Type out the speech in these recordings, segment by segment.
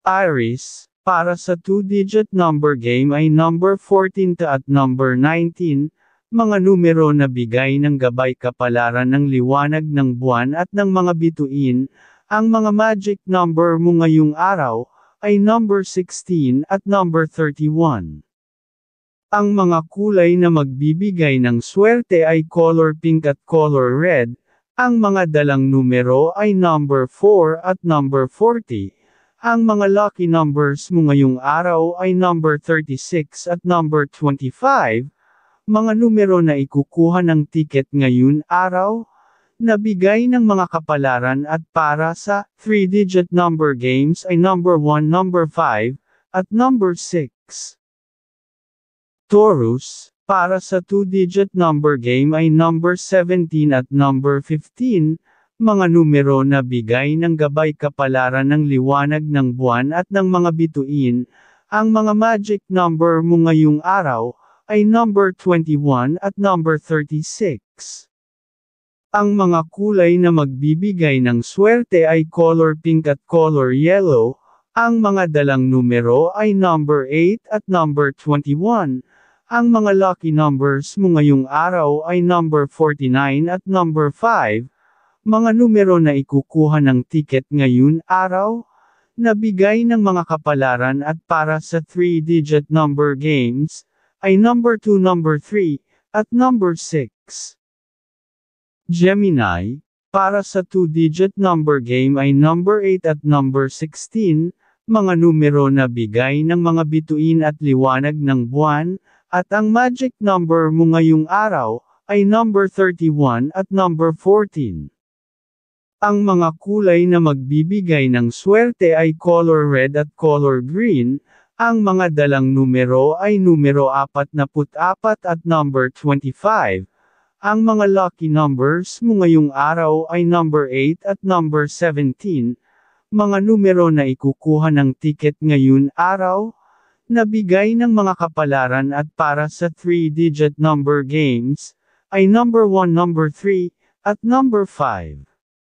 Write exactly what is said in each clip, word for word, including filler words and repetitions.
Iris, para sa two-digit number game ay number fourteen ta at number nineteen, mga numero na bigay ng gabay kapalaran ng liwanag ng buwan at ng mga bituin. Ang mga magic number mo ngayong araw ay number sixteen at number thirty-one. Ang mga kulay na magbibigay ng swerte ay color pink at color red. Ang mga dalang numero ay number four at number forty. Ang mga lucky numbers mo ngayong araw ay number thirty-six at number twenty-five. Mga numero na ikukuha ng ticket ngayon araw, na bigay ng mga kapalaran at para sa three-digit number games ay number one, number five, at number six. Taurus, para sa two-digit number game ay number seventeen at number fifteen. Mga numero na bigay ng gabay kapalaran ng liwanag ng buwan at ng mga bituin. Ang mga magic number mo ngayong araw ay number twenty-one at number thirty-six. Ang mga kulay na magbibigay ng swerte ay color pink at color yellow. Ang mga dalang numero ay number eight at number twenty-one. Ang mga lucky numbers mo ngayong araw ay number forty-nine at number five. Mga numero na ikukuha ng ticket ngayon araw, na bigay ng mga kapalaran at para sa three-digit number games, ay number two, number three, at number six. Gemini, para sa two-digit number game ay number eight at number sixteen, mga numero na bigay ng mga bituin at liwanag ng buwan, at ang magic number mo ngayong araw, ay number thirty-one at number fourteen. Ang mga kulay na magbibigay ng swerte ay color red at color green. Ang mga dalang numero ay numero forty-four at number twenty-five. Ang mga lucky numbers mo ngayong araw ay number eight at number seventeen. Mga numero na ikukuha ng ticket ngayon araw, na bigay ng mga kapalaran at para sa three-digit number games, ay number one, number three, at number five.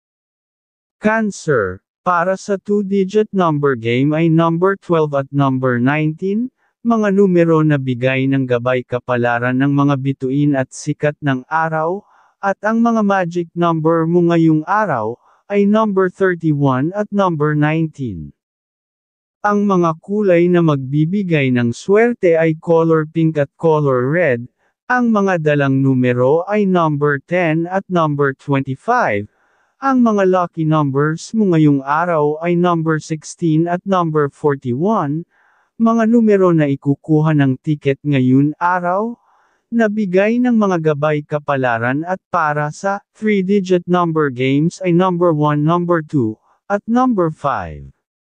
Cancer, para sa two-digit number game ay number twelve at number nineteen, mga numero na bigay ng gabay kapalaran ng mga bituin at sikat ng araw, at ang mga magic number mo ngayong araw, ay number thirty-one at number nineteen. Ang mga kulay na magbibigay ng swerte ay color pink at color red, ang mga dalang numero ay number ten at number twenty-five. Ang mga lucky numbers mo ngayong araw ay number sixteen at number forty-one, mga numero na ikukuha ng ticket ngayon araw, na bigay ng mga gabay kapalaran at para sa three-digit number games ay number one, number two, at number five.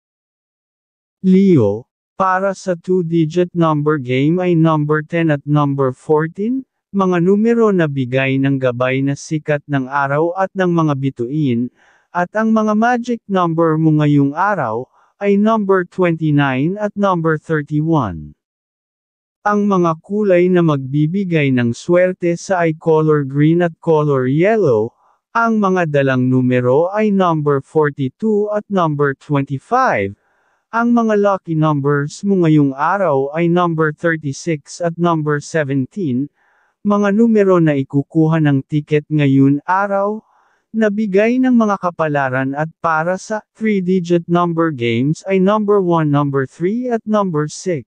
Leo, para sa two-digit number game ay number ten at number fourteen, mga numero na bigay ng gabay na sikat ng araw at ng mga bituin, at ang mga magic number mo ngayong araw, ay number twenty-nine at number thirty-one. Ang mga kulay na magbibigay ng swerte sa ay color green at color yellow, ang mga dalang numero ay number forty-two at number twenty-five. Ang mga lucky numbers mo ngayong araw ay number thirty-six at number seventeen, mga numero na ikukuha ng ticket ngayon araw, na bigay ng mga kapalaran at para sa three-digit number games ay number one, number three at number six.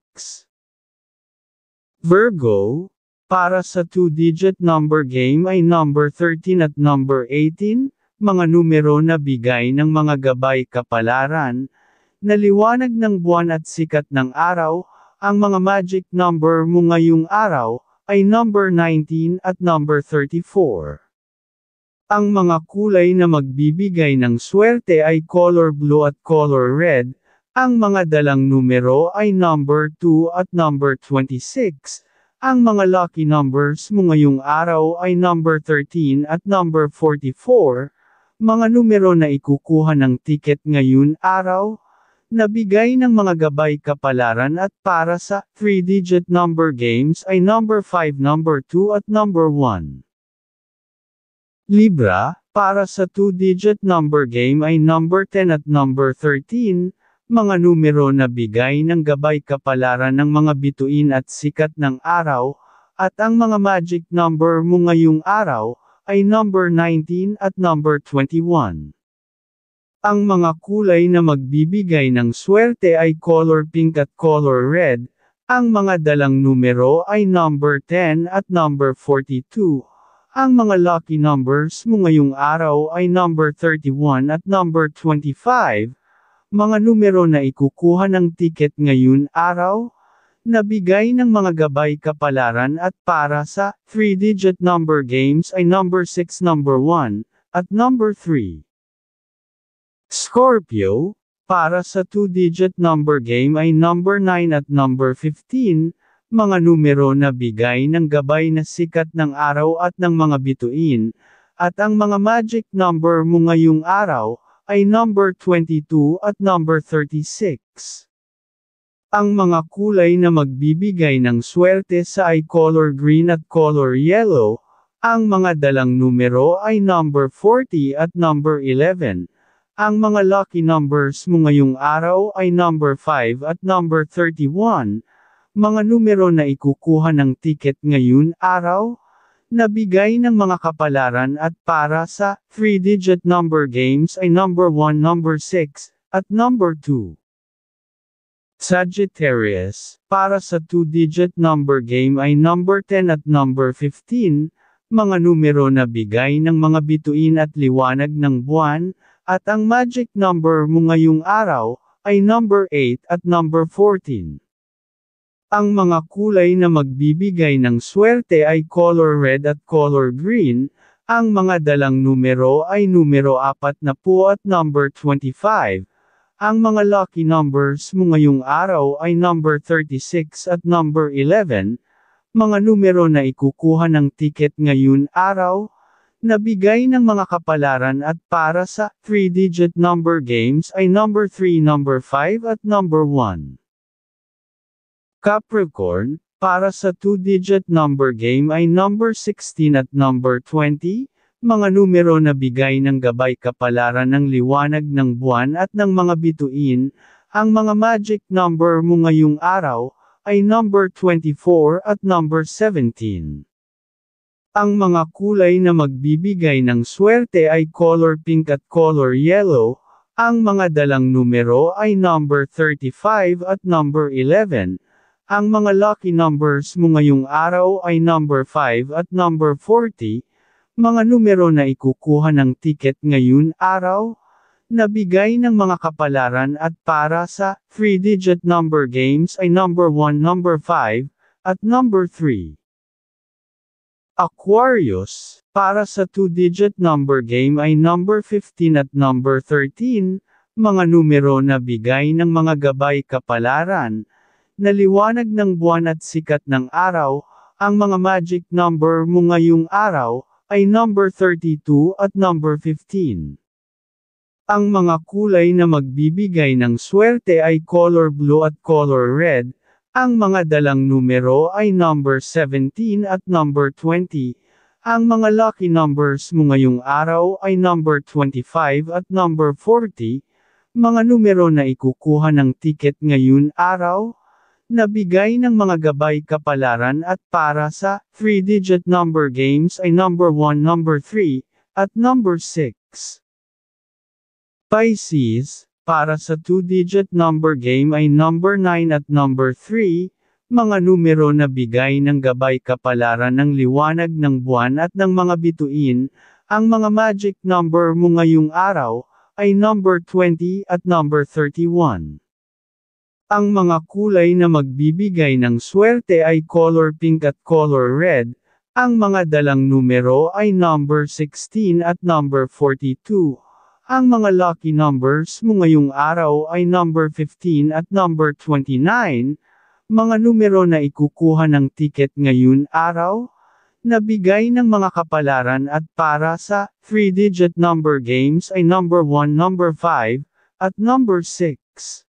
Virgo, para sa two-digit number game ay number thirteen at number eighteen, mga numero na bigay ng mga gabay kapalaran, na liwanag ng buwan at sikat ng araw. Ang mga magic number mo ngayong araw, ay number nineteen at number thirty-four. Ang mga kulay na magbibigay ng swerte ay color blue at color red, ang mga dalang numero ay number two at number twenty-six, ang mga lucky numbers mo ngayong araw ay number thirteen at number forty-four, mga numero na ikukuha ng ticket ngayon araw, na bigay ng mga gabay kapalaran at para sa three-digit number games ay number five, number two at number one. Libra, para sa two-digit number game ay number ten at number thirteen, mga numero na bigay ng gabay kapalaran ng mga bituin at sikat ng araw, at ang mga magic number mo ngayong araw, ay number nineteen at number twenty-one. Ang mga kulay na magbibigay ng swerte ay color pink at color red, ang mga dalang numero ay number ten at number forty-two. Ang mga lucky numbers mo ngayong araw ay number thirty-one at number twenty-five. Mga numero na ikukuha ng ticket ngayon araw, nabigay ng mga gabay kapalaran at para sa three digit number games ay number six, number one, at number three. Scorpio, para sa two digit number game ay number nine at number fifteen, mga numero na bigay ng gabay na sikat ng araw at ng mga bituin, at ang mga magic number mo ngayong araw, ay number twenty-two at number thirty-six. Ang mga kulay na magbibigay ng swerte sa ay color green at color yellow, ang mga dalang numero ay number forty at number eleven. Ang mga lucky numbers mo ngayong araw ay number five at number thirty-one. Mga numero na ikukuha ng ticket ngayon araw, nabigay ng mga kapalaran at para sa three digit number games ay number one, number six, at number two. Sagittarius, para sa two digit number game ay number ten at number fifteen, mga numero na bigay ng mga bituin at liwanag ng buwan, at ang magic number mo ngayong araw, ay number eight at number fourteen. Ang mga kulay na magbibigay ng swerte ay color red at color green, ang mga dalang numero ay numero apat na po at number twenty-five. Ang mga lucky numbers mo ngayong araw ay number thirty-six at number eleven, mga numero na ikukuha ng ticket ngayon araw, nabigay ng mga kapalaran at para sa three digit number games ay number three, number five at number one. Capricorn, para sa two digit number game ay number sixteen at number twenty, mga numero na bigay ng gabay kapalaran ng liwanag ng buwan at ng mga bituin, ang mga magic number mo ngayong araw, ay number twenty-four at number seventeen. Ang mga kulay na magbibigay ng swerte ay color pink at color yellow, ang mga dalang numero ay number thirty-five at number eleven, ang mga lucky numbers mo ngayong araw ay number five at number forty, mga numero na ikukuha ng ticket ngayon araw, nabigay ng mga kapalaran at para sa three digit number games ay number one, number five, at number three. Aquarius, para sa two digit number game ay number fifteen at number thirteen, mga numero na bigay ng mga gabay kapalaran, na liwanag ng buwan at sikat ng araw, ang mga magic number mo ngayong araw, ay number thirty-two at number fifteen. Ang mga kulay na magbibigay ng swerte ay color blue at color red, ang mga dalang numero ay number seventeen at number twenty. Ang mga lucky numbers mo ngayong araw ay number twenty-five at number forty. Mga numero na ikukuha ng ticket ngayon araw, nabigay ng mga gabay kapalaran at para sa three digit number games ay number one, number three, at number six. Pisces, para sa two digit number game ay number nine at number three, mga numero na bigay ng gabay kapalaran ng liwanag ng buwan at ng mga bituin, ang mga magic number mo ngayong araw, ay number twenty at number thirty-one. Ang mga kulay na magbibigay ng swerte ay color pink at color red, ang mga dalang numero ay number sixteen at number forty-two. Ang mga lucky numbers mo ngayong araw ay number fifteen at number twenty-nine, mga numero na ikukuha ng ticket ngayon araw, nabigay ng mga kapalaran at para sa three digit number games ay number one, number five, at number six.